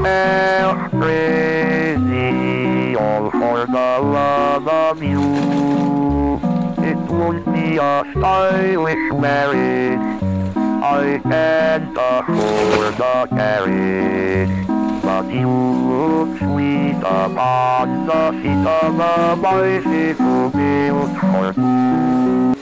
myself crazy, all for the love of you. It won't be a stylish marriage, I can't afford the carriage, but you look sweet upon the seat of a bicycle built for two.